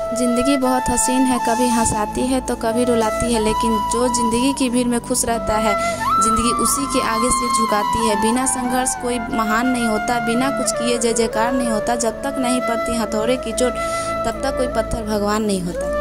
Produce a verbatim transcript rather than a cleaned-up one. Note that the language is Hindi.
ज़िंदगी बहुत हसीन है, कभी हंसाती है तो कभी रुलाती है, लेकिन जो ज़िंदगी की भीड़ में खुश रहता है ज़िंदगी उसी के आगे से झुकाती है। बिना संघर्ष कोई महान नहीं होता, बिना कुछ किए जय जयकार नहीं होता। जब तक नहीं पड़ती हथौड़े की चोट तब तक कोई पत्थर भगवान नहीं होता।